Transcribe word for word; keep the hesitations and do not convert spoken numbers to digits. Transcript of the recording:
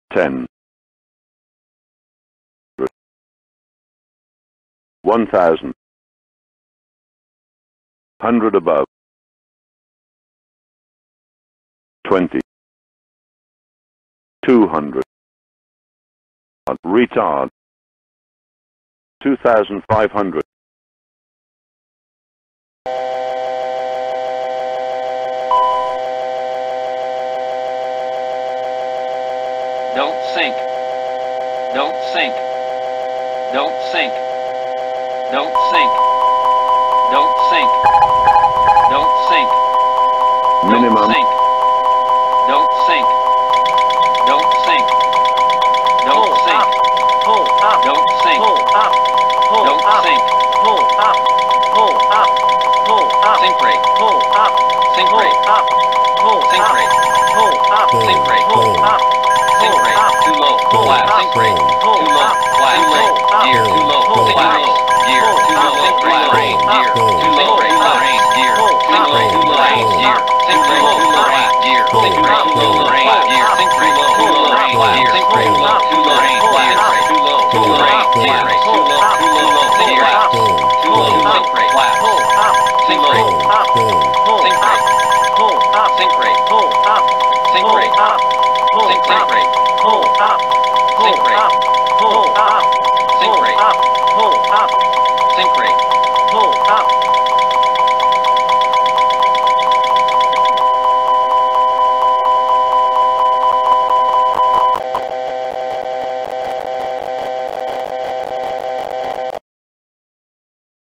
ten, one thousand, hundred above, twenty, two hundred, retard, two thousand five hundred. Don't sink. Don't sink. Don't sink. Don't sink. Don't sink. Don't sink. Minimum. Don't sink. Don't sink. Don't sink. Pull up. Don't sink. Pull up. Pull Don't up. sink. Pull up. Pull up. Pull up. Sink rate. Pull up. Sink Pull rate. up. Pull Sink up. rate. Pull up. Sink rate. Pull up. Sink Pull rate. up. Too low. Pull Flat. up. Sink rate. Pull Too low. up. Flat. Pull Rate. up. Gear. Too low. Pull Sink up. rate. Gear. Pull Too up. low. Sink rate. Pull Gear. up. Too low. Pull Rate. up. Range. Gear. Pull Too up. low. Too low. Range. Gear. Sink rate. Too low. Flat. Gear. Sink rate. Too low. Range. Gear. Sink rate. Too low. Range. Gear. Sink rate. Too low. Too low. Range. Gear. Too low. Too low. Range. Gear. Too low. Too low. Sink rate. Too low. Sink rate. Flat. Pull up. Sink rate. Pull up.